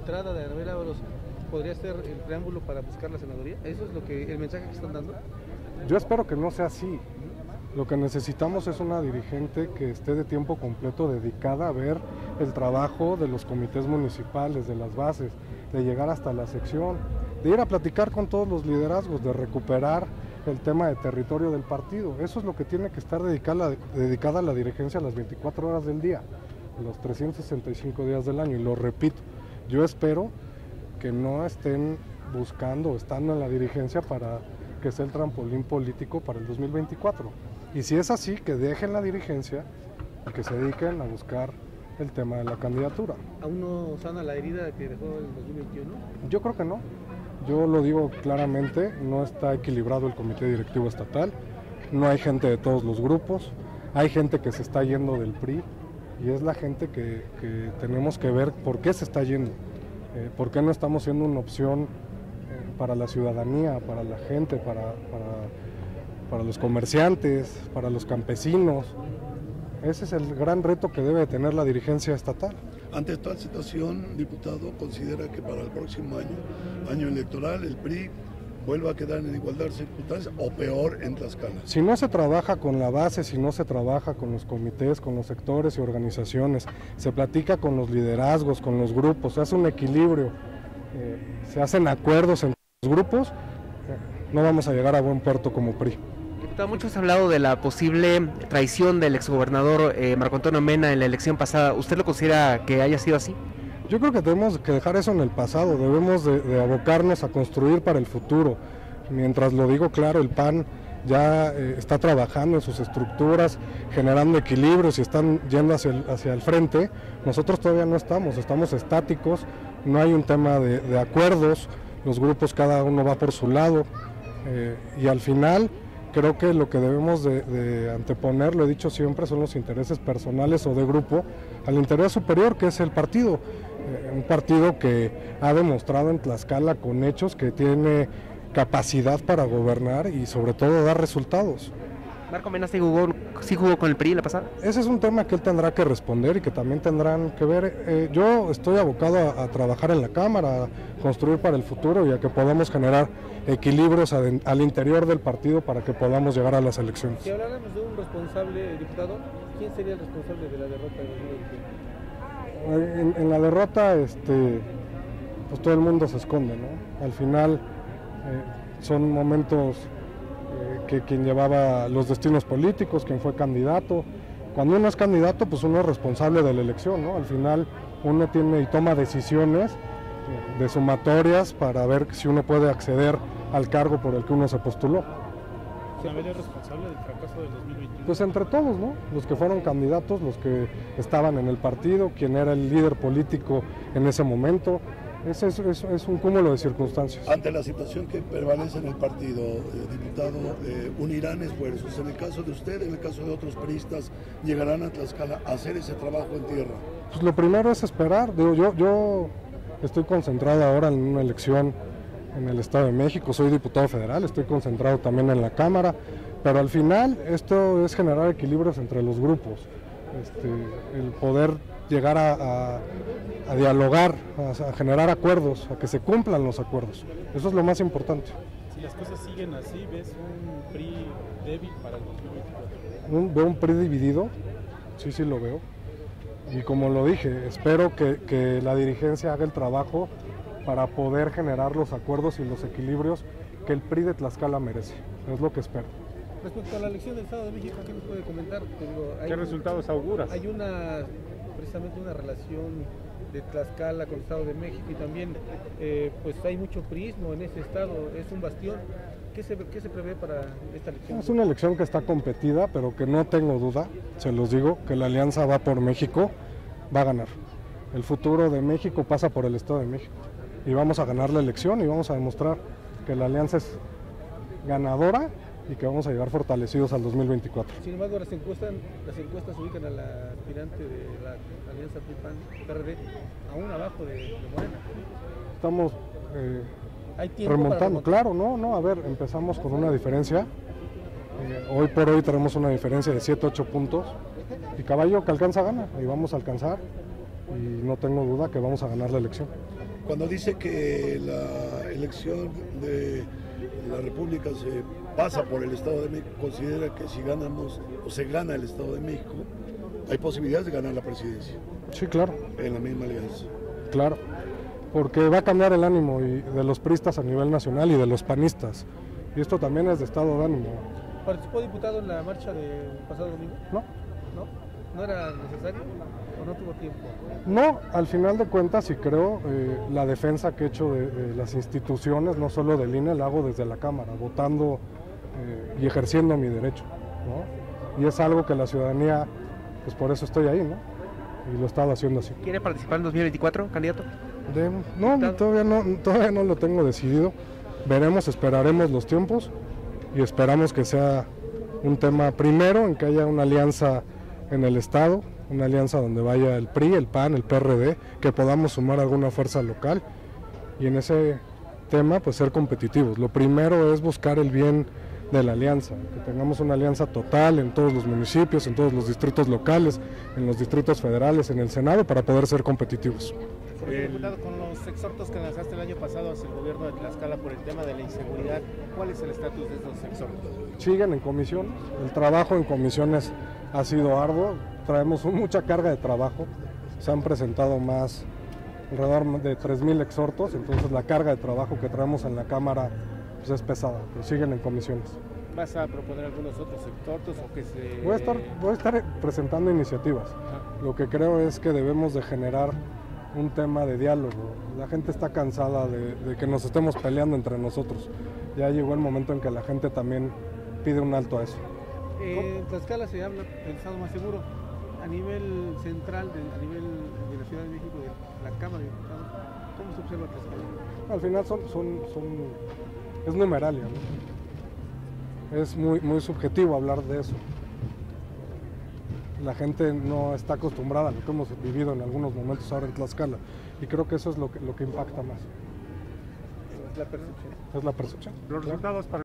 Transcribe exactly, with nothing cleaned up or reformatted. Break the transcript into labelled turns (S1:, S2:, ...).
S1: entrada de Anabel Ábalos podría ser el preámbulo para buscar la senaduría. ¿Eso es lo que el mensaje que están dando?
S2: Yo espero que no sea así. Lo que necesitamos es una dirigente que esté de tiempo completo dedicada a ver el trabajo de los comités municipales, de las bases, de llegar hasta la sección, de ir a platicar con todos los liderazgos, de recuperar el tema de territorio del partido. Eso es lo que tiene que estar dedicada, dedicada a la dirigencia a las veinticuatro horas del día, los trescientos sesenta y cinco días del año. Y lo repito, yo espero que no estén buscando o estando en la dirigencia para que sea el trampolín político para el dos mil veinticuatro. Y si es así, que dejen la dirigencia y que se dediquen a buscar el tema de la candidatura.
S1: ¿Aún no sana la herida que dejó el dos mil veintiuno?
S2: Yo creo que no. Yo lo digo claramente, no está equilibrado el comité directivo estatal, no hay gente de todos los grupos, hay gente que se está yendo del P R I y es la gente que, que tenemos que ver por qué se está yendo, eh, por qué no estamos siendo una opción eh, para la ciudadanía, para la gente, para, para, para los comerciantes, para los campesinos. Ese es el gran reto que debe tener la dirigencia estatal.
S3: Ante esta situación, diputado, ¿considera que para el próximo año, año electoral, el P R I vuelva a quedar en igualdad de circunstancias o peor en Tlaxcala?
S2: Si no se trabaja con la base, si no se trabaja con los comités, con los sectores y organizaciones, se platica con los liderazgos, con los grupos, se hace un equilibrio, eh, se hacen acuerdos entre los grupos, eh, no vamos a llegar a buen puerto como P R I.
S4: Diputado, mucho se ha hablado de la posible traición del exgobernador eh, Marco Antonio Mena en la elección pasada. ¿Usted lo considera que haya sido así?
S2: Yo creo que tenemos que dejar eso en el pasado, debemos de, de abocarnos a construir para el futuro. Mientras lo digo claro, el P A N ya eh, está trabajando en sus estructuras, generando equilibrios y están yendo hacia el, hacia el frente. Nosotros todavía no estamos, estamos estáticos, no hay un tema de, de acuerdos, los grupos cada uno va por su lado eh, y al final creo que lo que debemos de, de anteponer, lo he dicho siempre, son los intereses personales o de grupo al interés superior que es el partido. Eh, un partido que ha demostrado en Tlaxcala con hechos que tiene capacidad para gobernar y sobre todo dar resultados.
S4: ¿Marco Mena sí jugó, sí jugó con el P R I la pasada?
S2: Ese es un tema que él tendrá que responder y que también tendrán que ver. Eh, yo estoy abocado a, a trabajar en la Cámara, a construir para el futuro y a que podamos generar equilibrios a, al interior del partido para que podamos llegar a las elecciones.
S1: Si habláramos de un responsable, diputado, ¿quién sería el responsable de la derrota de dos mil veintiuno?
S2: En, en la derrota, este, pues todo el mundo se esconde, ¿no? Al final eh, son momentos eh, que quien llevaba los destinos políticos, quien fue candidato. Cuando uno es candidato, pues uno es responsable de la elección, ¿no? Al final uno tiene y toma decisiones eh, de sumatorias para ver si uno puede acceder al cargo por el que uno se postuló.
S5: ¿Anabel es responsable del fracaso del dos mil veintiuno?
S2: Pues entre todos, ¿no? Los que fueron candidatos, los que estaban en el partido, quien era el líder político en ese momento. Ese es, es, es un cúmulo de circunstancias.
S3: Ante la situación que prevalece en el partido, eh, diputado, eh, unirán esfuerzos. En el caso de usted, en el caso de otros priistas, llegarán a Tlaxcala a hacer ese trabajo en tierra.
S2: Pues lo primero es esperar. Digo, yo, yo estoy concentrado ahora en una elección en el Estado de México, soy diputado federal, estoy concentrado también en la Cámara, pero al final esto es generar equilibrios entre los grupos, este, el poder llegar a, a, a dialogar, a, a generar acuerdos, a que se cumplan los acuerdos, eso es lo más importante.
S5: Si las cosas siguen así, ¿ves un P R I débil para el dos mil veinticuatro?
S2: Un, veo un P R I dividido, sí, sí lo veo, y como lo dije, espero que, que la dirigencia haga el trabajo para poder generar los acuerdos y los equilibrios que el P R I de Tlaxcala merece. Es lo que espero.
S1: Respecto a la elección del Estado de México, ¿qué nos puede comentar? Digo, hay
S5: ¿Qué resultados auguras?
S1: Hay una, precisamente una relación de Tlaxcala con el Estado de México y también eh, pues hay mucho priismo en ese estado, es un bastión. ¿Qué se, qué se prevé para esta elección?
S2: Es una elección que está competida, pero que no tengo duda, se los digo, que la alianza va por México, va a ganar. El futuro de México pasa por el Estado de México. Y vamos a ganar la elección y vamos a demostrar que la alianza es ganadora y que vamos a llegar fortalecidos al dos mil veinticuatro.
S1: Sin embargo, las encuestas, las encuestas ubican a la aspirante de la alianza P R I-P A N-P R D aún abajo de, de Morena.
S2: Estamos eh,
S1: ¿Hay tiempo
S2: remontando,
S1: para
S2: claro, no, no, a ver, empezamos con una diferencia, eh, hoy por hoy tenemos una diferencia de siete, ocho puntos y caballo que alcanza gana y vamos a alcanzar y no tengo duda que vamos a ganar la elección.
S3: Cuando dice que la elección de la República se pasa por el Estado de México, ¿considera que si ganamos o se gana el Estado de México, hay posibilidades de ganar la presidencia?
S2: Sí, claro.
S3: En la misma alianza.
S2: Claro, porque va a cambiar el ánimo y de los priistas a nivel nacional y de los panistas. Y esto también es de estado de ánimo.
S1: ¿Participó diputado en la marcha del pasado domingo?
S2: No.
S1: ¿No? ¿No era necesario o no tuvo tiempo?
S2: No, al final de cuentas, y creo, eh, la defensa que he hecho de, de las instituciones, no solo del I N E, la hago desde la Cámara, votando eh, y ejerciendo mi derecho, ¿no? Y es algo que la ciudadanía, pues por eso estoy ahí, ¿no? Y lo he estado haciendo así.
S4: ¿Quiere participar en dos mil veinticuatro, candidato?
S2: De, no, todavía no, todavía no lo tengo decidido. Veremos, esperaremos los tiempos y esperamos que sea un tema primero en que haya una alianza en el Estado, una alianza donde vaya el P R I, el P A N, el P R D, que podamos sumar alguna fuerza local y en ese tema pues ser competitivos. Lo primero es buscar el bien de la alianza, que tengamos una alianza total en todos los municipios, en todos los distritos locales, en los distritos federales, en el Senado, para poder ser competitivos.
S6: Eh, diputado, con los exhortos que lanzaste el año pasado hacia el gobierno de Tlaxcala por el tema de la inseguridad, ¿cuál es el estatus de estos exhortos?
S2: Siguen en comisión, el trabajo en comisiones ha sido arduo, traemos mucha carga de trabajo, se han presentado más, alrededor de tres mil exhortos, entonces la carga de trabajo que traemos en la Cámara pues, es pesada, pero siguen en comisiones.
S6: ¿Vas a proponer algunos otros exhortos o que se...?
S2: Voy a estar, voy a estar presentando iniciativas, lo que creo es que debemos de generar un tema de diálogo. La gente está cansada de, de que nos estemos peleando entre nosotros. Ya llegó el momento en que la gente también pide un alto a eso.
S1: Eh, en Tlaxcala se habla del estado más seguro. A nivel central, de, a nivel de la Ciudad de México, de la Cámara de Diputados, ¿cómo se observa Tlaxcala?
S2: Al final son, son, son es numeralia, ¿no? Es muy, muy subjetivo hablar de eso. La gente no está acostumbrada a lo que hemos vivido en algunos momentos ahora en Tlaxcala y creo que eso es lo que, lo que impacta más.
S1: Es la percepción.
S2: Es la percepción.
S6: Los resultados para